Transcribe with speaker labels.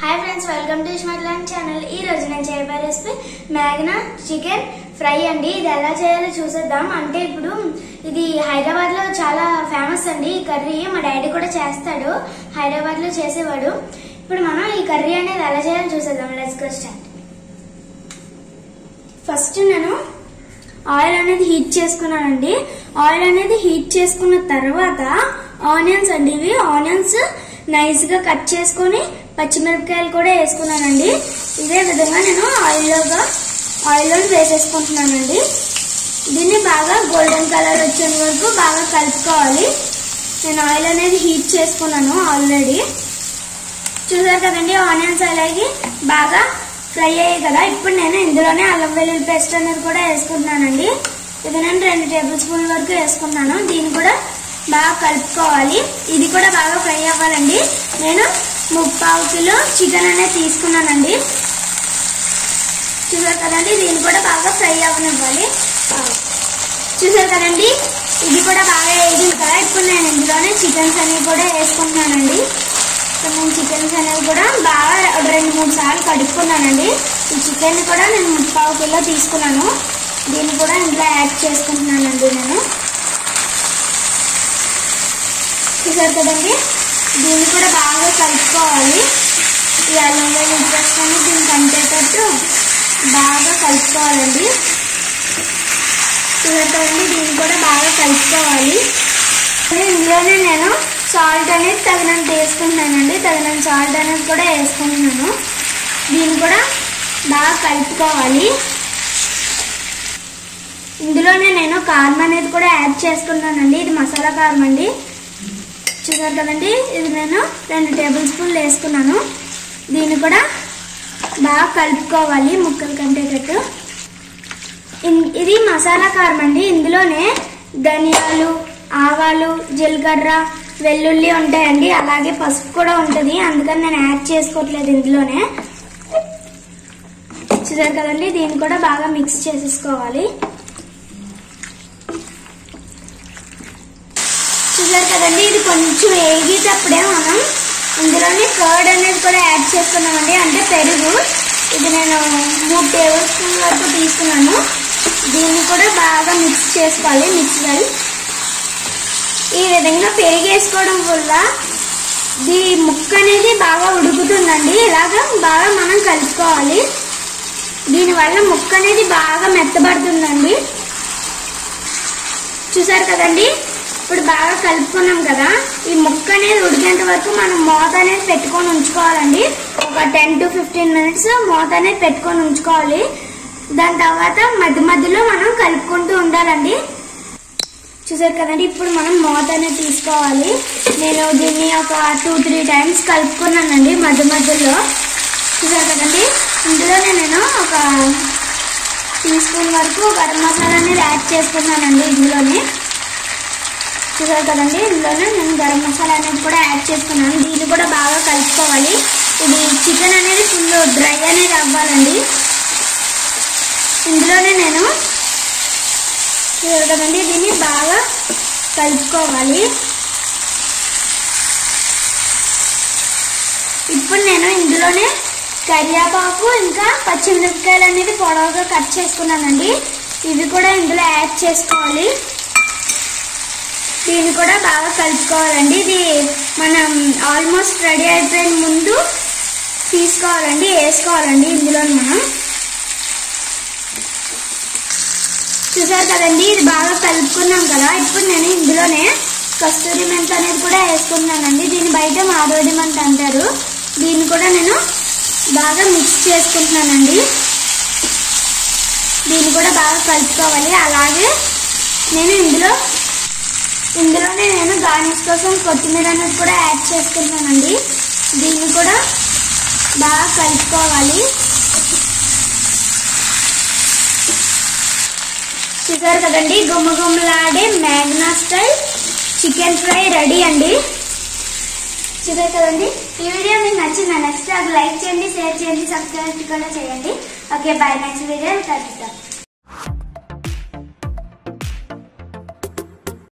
Speaker 1: Hi friends welcome to smart land channel. ఈ రోజు నేను చేయబోయే రెసిపీ మ్యాగ్నా చికెన్ ఫ్రై అండి। ఇది ఎలా చేయాలో చూసేద్దాం। అంటే ఇప్పుడు ఇది హైదరాబాద్ లో చాలా ఫేమస్ అండి ఈ కర్రీ। మా డాడీ కూడా చేస్తాడు, హైదరాబాద్ లో చేసేవాడు। ఇప్పుడు మనం ఈ కర్రీ అనేది ఎలా చేయాలో చూసేద్దాం। Let's go start. ఫస్ట్ నేను ఆయిల్ అనేది హీట్ చేసుకున్నానండి। ఆయిల్ అనేది హీట్ చేసుకున్న తర్వాత ఆనియన్స్ అండి, ఇవి ఆనియన్స్ నైస్ గా కట్ చేసుకుని పచ్చిమిరపకాయలు కూడా వేసుకున్నానండి। ఇదే విధంగా నేను ఆయిల్లో వేసేసుకుంటున్నానండి। దీన్ని బాగా గోల్డెన్ కలర్ వచ్చేంత వరకు బాగా కలుపుకోవాలి। నేను ఆయిల్ అనేది హీట్ చేసుకున్నాను ఆల్రెడీ, చూసారు కదండి। ఆనియన్స్ అలాగే బాగా ఫ్రై అయ్యాయి కదా। ఇప్పుడు నేను ఇందులోనే అల్లం వెల్లుల్లి పేస్ట్ అనేది కూడా వేసుకుంటున్నానండి। ఇది నేను 2 టేబుల్ స్పూన్ల వరకు వేసుకున్నాను। దీన్ని కూడా బాగా కలుపుకోవాలి। ఇది కూడా బాగా ఫ్రై అవ్వాలండి। నేను 3/4 కిలో చికెన్ అనేది తీసుకున్నానండి, చూసారు కదండి। దీన్ని కూడా బాగా ఫ్రై అవ్వనివ్వాలి, చూసారు కదండి। ఇది కూడా బాగా వేగింది కదా। ఇప్పుడు నేను ఇందులోనే చికెన్స్ అనేవి కూడా వేసుకుంటున్నానండి। నేను చికెన్స్ అనేవి కూడా బాగా 2-3 సార్లు కడుక్కున్నానండి। ఈ చికెన్ కూడా నేను 3/4 కిలో తీసుకున్నాను। దీన్ని కూడా ఇందులో యాడ్ చేసుకుంటున్నానండి నేను, చూసారు కదండి। దీన్ని కూడా బాగా కలుపుకోవాలి। ఈ అల్లం వెల్లుల్లి పేస్ట్ అని దీనికి అంటేటట్టు బాగా కలుపుకోవాలండి, చూసారు కదండి। దీన్ని కూడా బాగా కలుపుకోవాలి। ఇందులోనే నేను సాల్ట్ అనేది తగినంత వేసుకుంటున్నానండి, తగినంత సాల్ట్ అనేది కూడా వేసుకుంటున్నాను। దీన్ని కూడా బాగా కలుపుకోవాలి। ఇందులోనే నేను కారం అనేది కూడా యాడ్ చేసుకున్నానండి, ఇది మసాలా కారం అండి, చూసారు కదండి। ఇది నేను 2 టేబుల్ స్పూన్లు వేసుకున్నాను। దీన్ని కూడా బాగా కలుపుకోవాలి ముక్కలు కంటేటట్టు। ఇది మసాలా కారం అండి, ఇందులోనే ధనియాలు, ఆవాలు, జీలకర్ర, వెల్లుల్లి ఉంటాయండి, అలాగే పసుపు కూడా ఉంటుంది, అందుకని నేను యాడ్ చేసుకోవట్లేదు ఇందులోనే, చూసారు కదండి। దీన్ని కూడా బాగా మిక్స్ చేసేసుకోవాలి, చూసారు కదండి। ఇది కొంచెం వేగేటప్పుడే మనం ఇందులోనే కర్డ్ అనేది కూడా యాడ్ చేసుకున్నామండి, అంటే పెరుగు। ఇది నేను 3 టేబుల్ స్పూన్ల వరకు తీసుకున్నాను। దీన్ని కూడా బాగా మిక్స్ చేసుకోవాలి, మిక్స్ వెల్। ఈ విధంగా పెరుగు వేసుకోవడం వల్ల ఈ ముక్క అనేది బాగా ఉడుకుతుందండి, ఇలాగా బాగా మనం కలుపుకోవాలి। దీనివల్ల ముక్క అనేది బాగా మెత్తబడుతుందండి, చూసారు కదండి। ఇప్పుడు బాగా కలుపుకున్నాం కదా, ఈ ముక్క అనేది ఉడికేంత వరకు మనం మూత అనేది పెట్టుకొని ఉంచుకోవాలండి। ఒక 10 to 15 మినిట్స్ మూత అనేది పెట్టుకొని ఉంచుకోవాలి। దాని తర్వాత మధ్య మధ్యలో మనం కలుపుకుంటూ ఉండాలండి, చూసారు కదండి। ఇప్పుడు మనం మూత అనేది తీసుకోవాలి। నేను దీన్ని ఒక 2-3 టైమ్స్ కలుపుకున్నానండి మధ్య మధ్యలో, చూసారు కదండి। ఇందులోనే నేను ఒక టీ స్పూన్ వరకు గరం మసాలా అనేది యాడ్ చేసుకున్నానండి ఇందులోనే, చూసారు కదండి। ఇందులోనే నేను గరం మసాలా అనేది కూడా యాడ్ చేసుకున్నాను। దీన్ని కూడా బాగా కలుపుకోవాలి। ఇది చికెన్ అనేది ఫుల్ డ్రై అనేది అవ్వాలండి। ఇందులోనే నేను, చూసారు కదండి, దీన్ని బాగా కలుపుకోవాలి। ఇప్పుడు నేను ఇందులోనే కరివేపాకు ఇంకా పచ్చిమిరపకాయలు అనేది పొడవుగా కట్ చేసుకున్నానండి, ఇవి కూడా ఇందులో యాడ్ చేసుకోవాలి। దీన్ని కూడా బాగా కలుపుకోవాలండి। ఇది మనం ఆల్మోస్ట్ రెడీ అయిపోయిన ముందు తీసుకోవాలండి, వేసుకోవాలండి ఇందులో మనం, చూసారు కదండి। ఇది బాగా కలుపుకున్నాం కదా। ఇప్పుడు నేను ఇందులోనే కస్తూరి మెంతి అనేది కూడా వేసుకుంటున్నానండి, దీన్ని బయట మారోడి మెంతి అంటారు। దీన్ని కూడా నేను బాగా మిక్స్ చేసుకుంటున్నానండి, దీన్ని కూడా బాగా కలుపుకోవాలి। అలాగే నేను ఇందులోనే నేను గార్నిష్ కోసం కొత్తిమీర అనేది కూడా యాడ్ చేసుకుంటున్నానండి, దీన్ని కూడా బాగా కలుపుకోవాలి, చూసారు కదండి। గుమ్మగుమ్మలాడే మ్యాగ్నా స్టైల్ చికెన్ ఫ్రై రెడీ అండి, చూసారు కదండి। ఈ వీడియో మీకు నచ్చిందా? నచ్చితే లైక్ చేయండి, షేర్ చేయండి, సబ్స్క్రైబ్ కూడా చేయండి। ఓకే బాయ్, నెక్స్ట్ వీడియో కలుద్దాం।